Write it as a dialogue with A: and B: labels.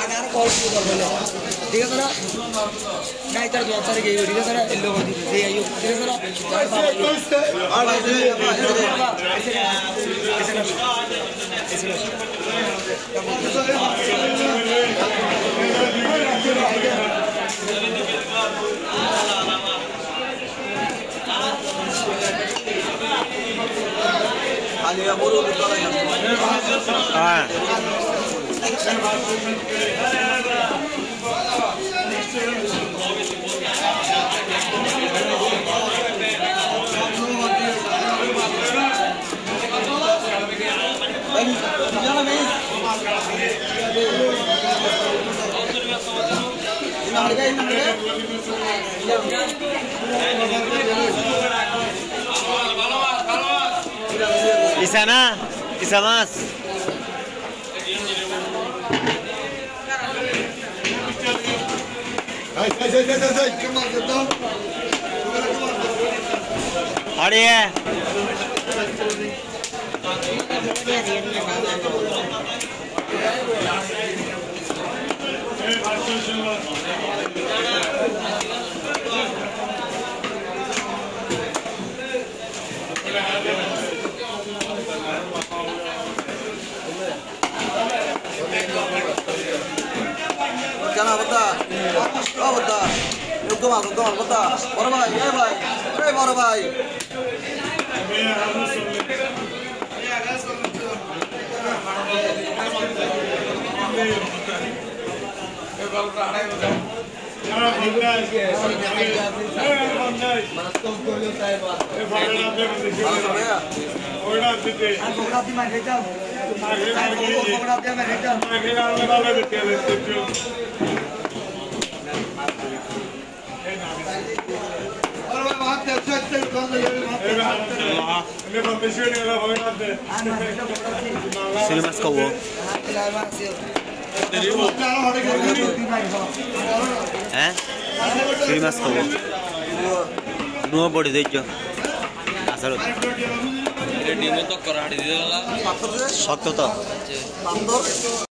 A: आगार कॉल कर बोले ठीक है सर ना इधर दो सारे गई ठीक है सर इन लोगों की दे आइयो ठीक है sir
B: Di sana, bisa Mas. Hari ya.
C: Jangan beta, oh beta, hukum beta, orang baik, orang baik.
B: Sini Mas Kowo. Sini Mas Kowo. Nuo body dejo. Asal.
D: Ini mau to kerah di dalam.
B: Satu to.